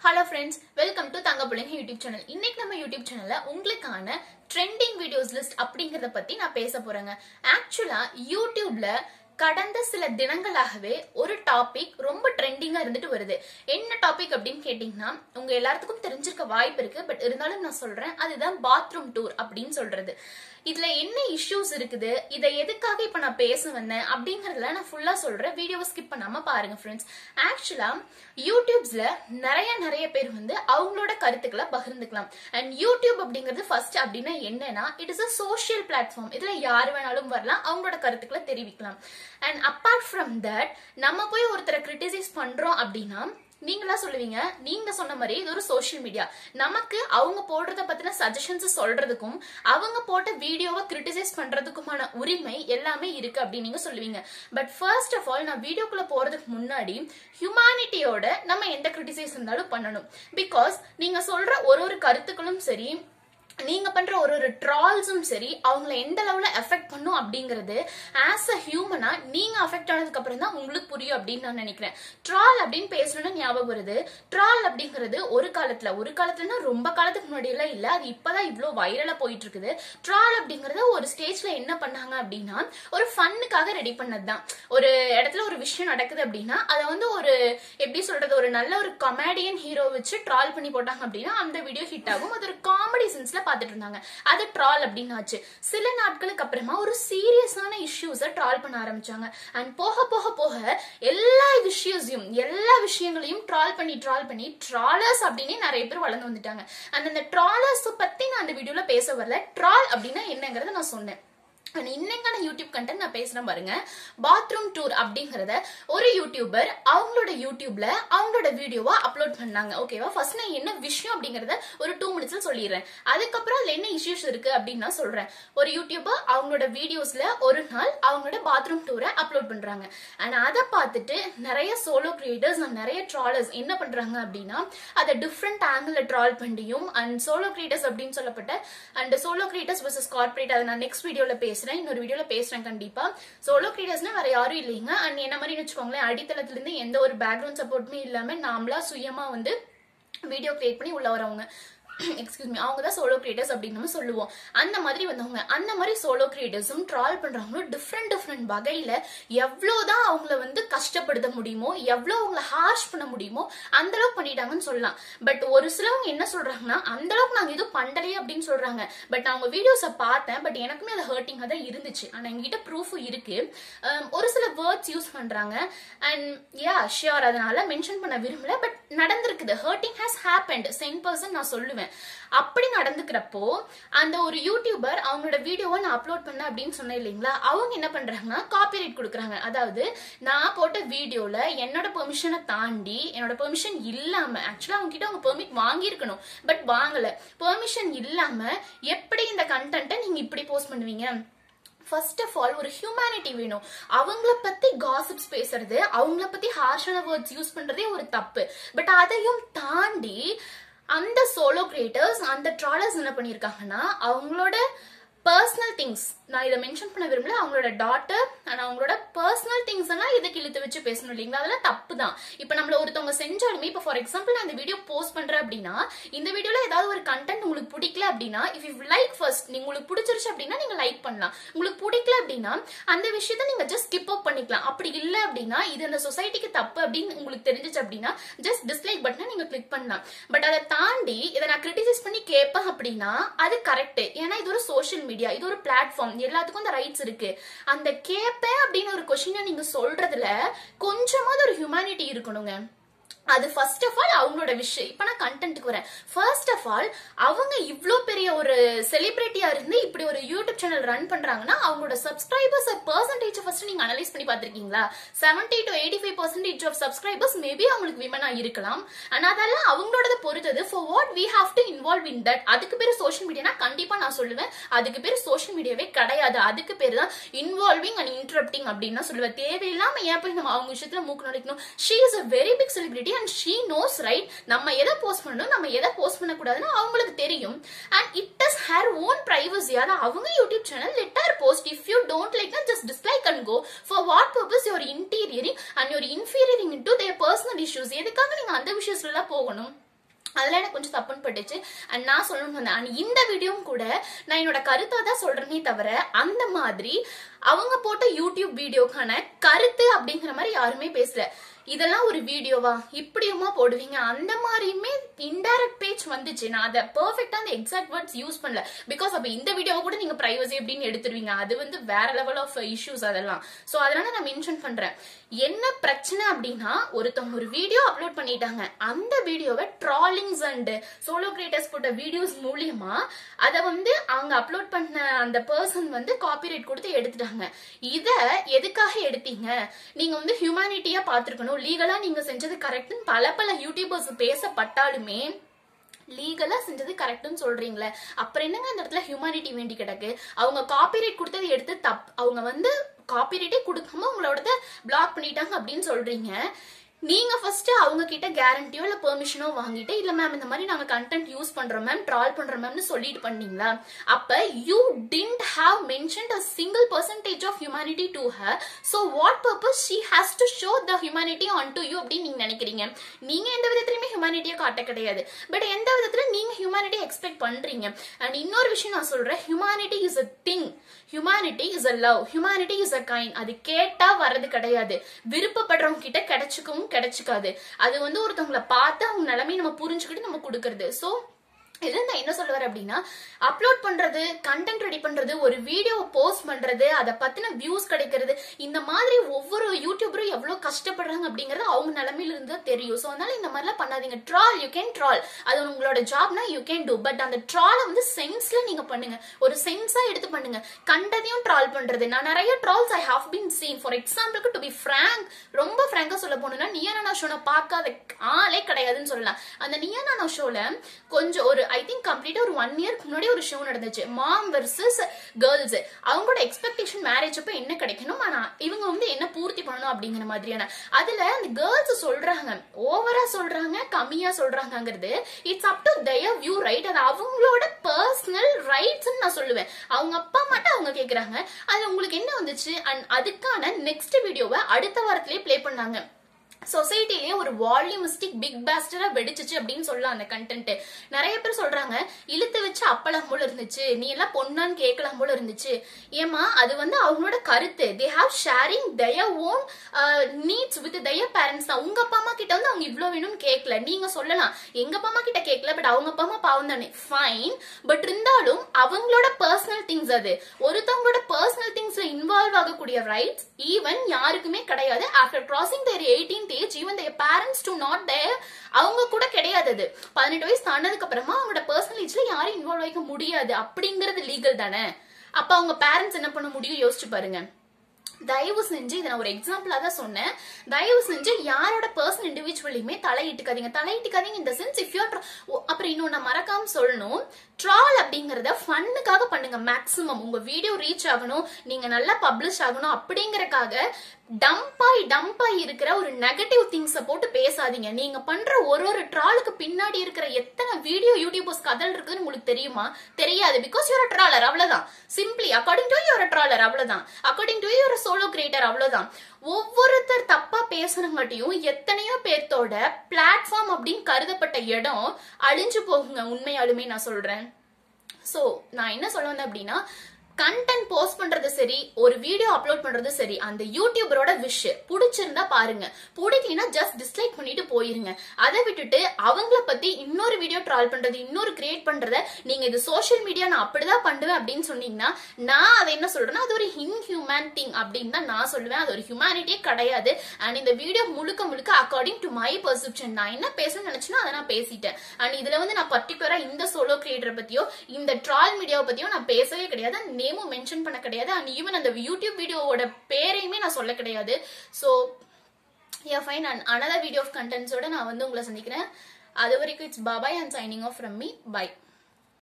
Hello friends, welcome to Thangapullinga YouTube channel. இன்னைக்கு நம்ம YouTube channelல உங்களுக்கான trending videos list அப்படிங்கறத பத்தி நான் பேச போறேங்க. Actually YouTubeல கடந்த சில தினங்களாகவே ஒரு டாபிக் ரொம்ப ட்ரெண்டிங்கா இருந்துட்டு வருது. என்ன டாபிக் அப்படின்னு கேட்டீங்கன்னா உங்க எல்லாத்துக்கும் தெரிஞ்சிருக்க வாய்ப்பு இருக்கு. பட் இருந்தாலும் நான் சொல்றேன், அதுதான் பாத்ரூம் டூர் அப்படின்னு சொல்றது. இதுல என்ன இஷ்யூஸ் இருக்குது, இதை எதுக்காக இப்ப நான் பேச வந்தேன் அப்படிங்கறதுல நான் ஃபுல்லா சொல்றேன். வீடியோவை ஸ்கிப் பண்ணாம பாருங்க ஃப்ரெண்ட்ஸ். ஆக்சுவலா யூடியூப்ஸ்ல நிறைய பேர் அவங்களோட கருத்துக்களை பகிர்ந்துக்கலாம். அண்ட் யூடியூப் அப்படிங்கிறது ஃபர்ஸ்ட் அப்படின்னா என்னன்னா, it is a social platform. இதுல யாரு வேணாலும் வரலாம், அவங்களோட கருத்துக்களை தெரிவிக்கலாம். அண்ட் அப்பார்ட் ஃப்ரம் தட், நம்ம போய் ஒருத்தரை கிரிட்டிசைஸ் பண்றோம் அப்படின்னா நீங்களா சொல்லுவீங்க, நீங்க சொன்ன மாதிரி இது ஒரு சோஷியல் மீடியா, நமக்கு அவங்க போடுறத பத்தின சஜஷன்ஸ் சொல்றதுக்கும் அவங்க போட்ட வீடியோவை கிரிட்டிசைஸ் பண்றதுக்குமான உரிமை எல்லாமே இருக்கு அப்படின்னு நீங்க சொல்லுவீங்க. பட் ஃபர்ஸ்ட் ஆஃப் ஆல், நான் வீடியோக்குள்ள போறதுக்கு முன்னாடி ஹியூமானிட்டியோட நம்ம எந்த கிரிட்டிசைஸ் இருந்தாலும் பண்ணணும். பிகாஸ் நீங்க சொல்ற ஒரு கருத்துக்களும் சரி, நீங்க பண்ற ஒரு ட்ரால்ஸும் சரி, அவங்களை எந்த லெவல்ல எஃபெக்ட் பண்ணும் அப்படிங்கிறது ஆஸ் அ ஹியூமனா நீங்க அஃபெக்ட் ஆனதுக்கு அப்புறம் தான் உங்களுக்கு புரியும் அப்படின்னு நான் நினைக்கிறேன். ட்ரால் அப்படின்னு பேசணும்னு ஞாபகம் வருது. ட்ரால் அப்படிங்கிறது ஒரு காலத்துலன்னா ரொம்ப காலத்துக்கு முன்னாடி எல்லாம் இல்ல, அது இப்பதான் இவ்வளவு வைரலா போயிட்டு இருக்குது. ட்ரால் அப்படிங்கறது ஒரு ஸ்டேஜ்ல என்ன பண்ணாங்க அப்படின்னா, ஒரு ஃபன்னுக்காக ரெடி பண்ணதுதான். ஒரு இடத்துல ஒரு விஷயம் நடக்குது அப்படின்னா அதை ஒரு எப்படி சொல்றது, ஒரு நல்ல ஒரு கமெடியன் ஹீரோ வச்சு ட்ரால் பண்ணி போட்டாங்க அப்படின்னா அந்த வீடியோ ஹிட் ஆகும். அது ஒரு காமெடி சென்ஸ்ல பாத்துட்டு இருந்தாங்க. அது ட்ரால் அப்படின்னு ஆச்சு. சில நாட்களுக்கு அப்புறமா ஒரு சீரியஸான இஷ்யூஸை ட்ரால் பண்ண ஆரம்பிச்சாங்க. அண்ட் போக போக போக எல்லா விஷயங்களையும் ட்ரால் பண்ணி ட்ராலர்ஸ் அப்படின்னு நிறைய பேர் வளர்ந்து வந்துட்டாங்க. அந்த ட்ராலர்ஸ் பத்தி நான் அந்த வீடியோல பேச வரல. ட்ரால் அப்படின்னா என்னங்கறத நான் சொன்னேன். இன்னைக்கான யூடியூப் கண்டென்ட் நான் பேசுறேன் பாருங்க. பாத்ரூம் டூர் அப்படிங்கறத ஒரு யூடியூபர் அவங்களோட யூடியூப்ல அவங்களோட வீடியோவா அப்லோட் பண்ணாங்க. ஓகேவா? ஃபர்ஸ்ட் நான் என்ன விஷயம் அப்படிங்கறத ஒரு 2 மினிட்ஸ்ல சொல்லிடுறேன். அதுக்கப்புறம் அதுல என்ன இஷ்யூஸ் இருக்கு அப்படின்னு நான் சொல்றேன். ஒரு யூடியூபர் அவங்களோட வீடியோஸ்ல ஒரு நாள் அவங்களோட பாத்ரூம் டூரை அப்லோட் பண்றாங்க. அண்ட் அதை பார்த்துட்டு நிறைய சோலோ கிரியேட்டர்ஸ் நிறைய ட்ராலர்ஸ் என்ன பண்றாங்க அப்படின்னா, அதை டிஃப்ரெண்ட் ஆங்கிள் ட்ரால் பண்ணியும் அண்ட் சோலோ கிரியேட்டர்ஸ் அப்படின்னு சொல்லப்பட்ட and solo creators versus corporate, அதை நான் நெக்ஸ்ட் வீடியோல பேசுறேன். இன்னொரு வீடியோல பேசுறேன் கண்டிப்பா. சோலோ கிரியேட்டர்ஸ்னா வேற யாரும் இல்லைங்க. அண்ட் என்ன மாதிரி வச்சுக்கோங்களேன், அடித்தளத்துல இருந்து எந்த ஒரு பேக்ரவுண்ட் சப்போர்ட்டுமே இல்லாம நாமளா சுயமா வீடியோ கிரியேட் பண்ணி உள்ள வரவங்க, எக்ஸ்கியூஸ் மீ, அவங்க தான் சோலோ கிரியேட்டர்ஸ் அப்படின்னு நம்ம சொல்லுவோம். அந்த மாதிரி வந்தவங்க, அந்த மாதிரி சோலோ கிரியேட்டர்ஸும் ட்ரால் பண்றவங்களும் டிஃப்ரெண்ட் வகையில எவ்வளவுதான் அவங்கள கஷ்டப்படுத்த முடியுமோ, எவ்வளவு அவங்கள ஹார்ஷ் பண்ண முடியுமோ அந்த அளவுக்கு பண்ணிட்டாங்கன்னு சொல்லலாம். பட் ஒரு சிலவங்க என்ன சொல்றாங்கன்னா, அந்த அளவுக்கு நாங்க எதுவும் பண்ணலையே அப்படின்னு சொல்றாங்க. பட் நான் அவங்க வீடியோஸை பார்த்தேன். பட் எனக்குமே அது ஹர்ட்டிங்கா தான் இருந்துச்சு. ஆனா எங்ககிட்ட ப்ரூஃபும் இருக்கு. ஒரு சில வேர்ட்ஸ் யூஸ் பண்றாங்க. அண்ட் யா ஷியோர், அதனால மென்ஷன் பண்ண விரும்பல. பட் நடந்திருக்குது. ஹர்ட்டிங் ஹாஸ் ஹேப்பன்ட் 100% நான் சொல்லுவேன். அப்படி நடந்துக்கிறப்போ அந்த ஒரு யூடியூபர் அவங்களோட வீடியோவை நான் அப்லோட் பண்ண அப்படின்னு சொன்னேன் இல்லைங்களா, அவங்க என்ன பண்றாங்கன்னா காப்பிரைட் கொடுக்குறாங்க. அதாவது நான் போட்ட வீடியோல என்னோட பெர்மிஷனை தாண்டி, என்னோட பெர்மிஷன் இல்லாம, ஆக்சுவலா அவங்க கிட்ட அவங்க பெர்மிட் வாங்கியிருக்கணும், பட் வாங்கல. பெர்மிஷன் இல்லாம எப்படி இந்த கண்டென்ட்டை நீங்க இப்படி போஸ்ட் பண்ணுவீங்க? ஃபர்ஸ்ட் ஆஃப் ஆல், ஒரு ஹியூமனிட்டி வேணும். அவங்கள பத்தி காசிப்ஸ் பேசுறது, அவங்கள பத்தி ஹார்ஷான வேர்ட்ஸ் யூஸ் பண்றதே ஒரு தப்பு. பட் அதையும் தாண்டி அந்த சோலோ கிரியேட்டர்ஸ் அந்த ட்ராலர்ஸ் என்ன பண்ணிருக்காங்கன்னா, அவங்களோட பர்சனல் திங்ஸ், நான் இதை மென்ஷன் பண்ண விரும்பல, அவங்களோட டாட்டர் அண்ட் அவங்களோட பர்சனல் திங்ஸ் எல்லாம் இதுக்கு இழுத்து வச்சு பேசணும் இல்லைங்களா, அதெல்லாம் தப்பு தான். இப்ப நம்மள ஒருத்தவங்க செஞ்சாலுமே, இப்ப ஃபார் எக்ஸாம்பிள் நான் இந்த வீடியோ போஸ்ட் பண்றேன் அப்படின்னா, இந்த வீடியோல ஏதாவது ஒரு கண்டென்ட் உங்களுக்கு பிடிக்கல அப்படின்னா, இஃப் யூ லைக் ஃபர்ஸ்ட், நீங்க உங்களுக்கு பிடிச்சிருச்சு அப்படின்னா நீங்க லைக் பண்ணலாம். உங்களுக்கு பிடிக்கல அப்படின்னா அந்த விஷயத்த நீங்க ஜஸ்ட் ஸ்கிப் அப் பண்ணிக்கலாம். அப்படி இல்ல அப்படின்னா, இது அந்த சொசைட்டிக்கு தப்பு அப்படின்னு உங்களுக்கு தெரிஞ்சிச்சு அப்படின்னா ஜஸ்ட் டிஸ்லைக் பட்டனை நீங்க கிளிக் பண்ணலாம். பட் அதை தாண்டி இதை நான் கிரிட்டிசைஸ் பண்ணி கேட்பேன் அப்படின்னா அது கரெக்ட். ஏன்னா இது ஒரு சோஷியல் மீடியா, இது ஒரு பிளாட்ஃபார்ம், எல்லாத்துக்கும் அந்த ரைட்ஸ் இருக்கு. அந்த கேப்பேன் அப்படின்னு ஒரு கொஸ்டினை நீங்க சொல்றதுல கொஞ்சமாவது ஒரு ஹியூமனிட்டி இருக்கணுங்க. அது ஃபர்ஸ்ட் ஆஃப் ஆல் அவங்களோட விஷயம். இப்ப நான் கண்டென்ட்க்கு வரேன். ஃபர்ஸ்ட் ஆஃப் ஆல், அவங்க இவ்ளோ பெரிய ஒரு செலிபிரிட்டியா இருந்து இப்படி ஒரு யூடியூப் சேனல் ரன் பண்றாங்கன்னா அவங்களோட சப்ஸ்கிரைபர்ஸ் பெர்சன்டேஜ் ஃபர்ஸ்ட் நீங்க அனலைஸ் பண்ணி பாத்திருக்கீங்களா? 70 to 85% ஆஃப் சப்ஸ்கிரைபர்ஸ் மேபி அவங்களுக்கு விமனா இருக்கலாம். ஆனா அதெல்லாம் அவங்களோட பொறுத்தது. For what we have to involve in that. அதுக்கு பேரு சோஷியல் மீடியானா கண்டிப்பா நான் சொல்லுவேன் அதுக்கு பேரு சோஷியல் மீடியாவே கிடையாது. அதுக்கு பேரு தான் இன்வால்விங் அண்ட் இன்டரப்டிங் அப்படின்னு சொல்லுவேன். தேவையில்லாம ஏன் போய் நம்ம அவங்க விஷயத்துல மூக்கு நுழைக்கணும்? She is a very big celebrity and she knows, right? நம்ம எதை போஸ்ட் பண்ணணும், நம்ம எதை போஸ்ட் பண்ண கூடாதுன்னு அவங்களுக்கு தெரியும். and it is her own privacy. அத அவங்க YouTube channel let her post. if you don't like then just dislike and go. for what purpose you are interfering and you are inferior into their personal issues? எதுக்காக நீங்க அந்த விஷயத்துல போகணும்? அதெல்லாம் எனக்கு கொஞ்சம் தப்புன்னு பட்டுச்சு. அண்ட் நான் சொல்லணும்னு வந்தேன். அண்ட் இந்த வீடியோவும் கூட நான் என்னோட கருத்தா தான் சொல்றேனே தவிர அந்த மாதிரி அவங்க போட்ட யூடியூப் வீடியோக்கான கருத்து அப்படிங்கிற மாதிரி யாருமே பேசல. இதெல்லாம் ஒரு வீடியோவா, இப்படியுமா போடுவீங்க, அந்த மாதிரியுமே இன்டைரக்ட் பேஜ் வந்துச்சு. நான் அதை பெர்ஃபெக்டா அந்த எக்ஸாக்ட் வேர்ட்ஸ் யூஸ் பண்ணல. பிகாஸ் அப்ப இந்த வீடியோவை கூட நீங்க பிரைவசி அப்படின்னு எடுத்துருவீங்க. அது வந்து வேற லெவல் ஆஃப் இஷ்யூஸ் அதெல்லாம். சோ அதனால நான் மென்ஷன் பண்றேன். என்ன பிரச்சனை அப்படின்னா, ஒருத்தவங்க ஒரு வீடியோ அப்லோட் பண்ணிட்டாங்க. அந்த வீடியோவை ட்ராலிங்ஸ் அண்ட் சோலோ கிரியேட்டர்ஸ் போட்ட வீடியோஸ் மூலியமா அதை வந்து அவங்க அப்லோட் பண்ண அந்த பர்சன் வந்து காப்பிரைட் கொடுத்து எடுத்துட்டாங்க. இத எதுக்காக எடுத்தீங்க? நீங்க வந்து ஹியூமனிட்டியா பாத்துருக்கணும், லீகலா நீங்க செஞ்சது கரெக்ட்னு பல யூடியூபர்ஸ் பேசப்பட்டாலுமே லீகலா செஞ்சது கரெக்ட்னு சொல்றீங்களே, அப்புறம் என்னங்க அந்த இடத்துல ஹியூமனிட்டி வேண்டி கிடக்கு? அவங்க காப்பிரைட் கொடுத்ததை எடுத்து அவங்க வந்து காப்பிரைட்டே கொடுக்காம உங்களோட பிளாக் பண்ணிட்டாங்க அப்படின்னு சொல்றீங்க. நீங்க ஃபர்ஸ்ட் அவங்க கிட்ட கேரண்டியோ இல்ல பெர்மிஷனோ வாங்கிட்டு, இல்ல மேம் இந்த மாதிரி நாங்க கண்டென்ட் யூஸ் பண்றோம் மேம், ட்ரால் பண்றோம் மேம்னு சொல்லிட்டு பண்ணீங்களா? அப்ப you didn't have mentioned a single percentage of humanity to her. So what purpose she has to show the humanity onto you அப்படின்னு நீங்க நினைக்கிறீங்க? நீங்க எந்த விதத்திலுமே ஹியூமனிட்டியை காட்ட கிடையாது. பட் எந்த விதத்துல நீங்க ஹியூமனிட்டி எக்ஸ்பெக்ட் பண்றீங்க? அண்ட் இன்னொரு விஷயம் நான் சொல்றேன், humanity is a thing, humanity is a love, humanity is a kind. அது கேட்டா வர்றது கிடையாது. விருப்பப்படுறவங்க கிட்ட கிடைச்சுக்கவும் கிடைச்சுக்காது. அது வந்து ஒருத்தவங்களை பார்த்து அவங்க நிலைமையை நம்ம புரிஞ்சுக்கிட்டு நம்ம கொடுக்கறது. சோ இதுல நான் என்ன சொல்லுவார் அப்படின்னா, அப்லோட் பண்றது, கண்டென்ட் ரெடி பண்றது, ஒரு வீடியோ போஸ்ட் பண்றது, அதை பத்தின வியூஸ் கிடைக்கிறது, இந்த மாதிரி ஒவ்வொரு யூடியூபரும் எவ்வளவு கஷ்டப்படுறாங்க அப்படிங்கறது அவங்க நிலைமையில இருந்து தெரியும். சோ அதனால இந்த மாதிரிலாம் பண்ணாதீங்க. ட்ரால் யூ கேன் ட்ரால், அது உங்களோட ஜாப்னா யூ கேன் டூ. பட் அந்த ட்ராலை வந்து சென்ஸ்ல நீங்க பண்ணுங்க, ஒரு சென்ஸா எடுத்து பண்ணுங்க. கண்டதையும் ட்ரால் பண்றது, நான் நிறைய ட்ரால்ஸ் I have been seen. For எக்ஸாம்பிளுக்கு, டு பி ஃப்ராங்க், ரொம்ப ஃப்ராங்கா சொல்ல போனோம்னா, நியா நானா ஷோனை பார்க்காத ஆளே கிடையாதுன்னு சொல்லலாம். அந்த நியா நானா ஷோல கொஞ்சம் ஒரு ஐ திங்க் கம்ப்ளீட்டா ஒரு 1 இயர்க்கு முன்னாடி ஒரு ஷோ நடந்துச்சு, மாம் வெர்சஸ் கேர்ள்ஸ். அவங்களோட எக்ஸ்பெக்டேஷன் மேரேஜ் அப்ப என்ன கிடைக்கணும், ஆனா இவங்க வந்து என்ன பூர்த்தி பண்ணணும் அப்படிங்கிற மாதிரியான. அதுல அந்த கேர்ள்ஸ் சொல்றாங்க, ஓவரா சொல்றாங்க, கம்மியா சொல்றாங்கிறது it's up to their view, right? அது அவங்களோட பர்சனல் ரைட்ஸ் நான் சொல்லுவேன். அவங்க அப்பா மட்டும் அவங்க கேக்குறாங்க. அது உங்களுக்கு என்ன வந்துச்சு? அண்ட் அதுக்கான நெக்ஸ்ட் வீடியோவை அடுத்த வாரத்திலேயே பிளே பண்ணாங்க. சொசைட்டிலேயே ஒரு வால்யூமிஸ்டிக் பிக் பாஸ்டரா வெடிச்சிச்சு அப்படின்னு சொல்லலாம் அந்த கண்டென்ட். நிறைய பேர் சொல்றாங்க, இழுத்து வச்சு அப்பலாம் போல இருந்துச்சு, நீ எல்லாம் பொண்ணான்னு கேட்கலாம் போல இருந்துச்சு. ஏமா, அது வந்து அவங்களோட கருத்து. They have sharing their own needs with their parents தான். உங்க அப்பா அம்மா கிட்ட வந்து அவங்க இவ்வளவு வேணும்னு கேட்கல. நீங்க சொல்லலாம் எங்க அப்பா அம்மா கிட்ட கேட்கல, பட் அவங்க அப்பா அம்மா பாவம் தானே, ஃபைன். பட் இருந்தாலும் அவங்களோட பர்சனல் திங்ஸ், அது ஒருத்தவங்களோட பர்சனல் திங்ஸ்ல இன்வால்வ் ஆகக்கூடிய ரைட்ஸ் ஈவன் யாருக்குமே கிடையாது. After crossing their 18th age, even their parents do not there, அவங்க கூட கிடையாது. அது 18 வயசு தாண்டதுக்கு அப்புறமா அவங்களோட பர்சனல் ஏஜ்ல யாரும் இன்வால்வ் ஆக முடியாது. அப்படிங்கறது லீகல் தானே? அப்ப அவங்க பேரண்ட்ஸ் என்ன பண்ண முடியும் யோசிச்சு பாருங்க. தயவு செஞ்சு இதை நான் ஒரு எக்ஸாம்பிளா தான் சொன்னேன். தயவு செஞ்சு யாரோட பர்சனல் இண்டிவிஜுவலையுமே தலையிட்டுக்காதீங்க. இந்த சென்ஸ் இஃப் யூ அப்புறம் இன்னொன்னு மறக்காம சொல்லணும், ட்ரால் அப்படிங்கறத ஃபன்னுக்காக பண்ணுங்க. மேக்ஸிமம் உங்க வீடியோ ரீச் ஆகணும், நீங்க நல்லா பப்ளிஷ் ஆகணும் அப்படிங்கறக்காக டம்பாய் இருக்கிற ஒரு நெகட்டிவ் திங்ஸ போட்டு பேசாதீங்க. நீங்க பண்ற ஒரு ட்ராலுக்கு பின்னாடி இருக்கிற எத்தனை வீடியோ யூடியூபர்ஸ் கதல் இருக்குன்னு உங்களுக்கு தெரியுமா? தெரியாது. பிகாஸ் யூர் ட்ராலர், அவ்வளவுதான். Simply according to your troller, அவ்வளவுதான். According to your solo creator, அவ்வளவுதான். ஒவ்வொருத்தர் தப்பா பேசுறங்காட்டியும் எத்தனையோ பேர்த்தோட பிளாட்ஃபார்ம் அப்படின்னு கருதப்பட்ட இடம் அழிஞ்சு போகுங்க. உண்மையாலுமே நான் சொல்றேன். சோ நான் என்ன சொல்ல வந்தேன் அப்படின்னா, கண்டென்ட் போஸ்ட் பண்றது சரி, ஒரு வீடியோ அப்லோட் பண்றது சரி, அந்த யூடியூபரோட விஷ். பிடிச்சிருந்தா பாருங்க, பிடிக்கலனா ஜஸ்ட் டிஸ்லைக் பண்ணிட்டு போயிருங்க. அதை விட்டுட்டு அவங்கள பத்தி இன்னொரு வீடியோ ட்ரால் பண்றது, இன்னொரு கிரியேட் பண்றத நீங்க இது சோசியல் மீடியா நான் அப்படிதான் பண்ணுவேன் அப்படின்னு சொன்னீங்கன்னா, நான் அதை என்ன சொல்றேன்னா, அது ஒரு இன்ஹியூமன் திங் அப்படின்னு தான் நான் சொல்லுவேன். அது ஒரு ஹியூமனிட்டியே கிடையாது. அண்ட் இந்த வீடியோ முழுக்க அக்கார்டிங் டு மை பெர்செப்ஷன், நான் என்ன பேசணும்னு நினைச்சேனோ அதை நான் பேசிட்டேன். அண்ட் இதுல வந்து நான் பர்டிகுலரா இந்த சோலோ கிரியேட்டர் பத்தியோ இந்த ட்ரால் மீடியாவை பத்தியோ நான் பேசவே கிடையாது. நேமும் மென்ஷன் பண்ண கிடையாது. அண்ட் ஈவன் அந்த யூடியூப் வீடியோவோட பேரையுமே நான் சொல்ல கிடையாது. So ya fine. And another video of கண்டென்ட்ஸோட நான் வந்து உங்களை சந்திக்கிறேன். அது வரைக்கும் it's Babai and signing off from me. By.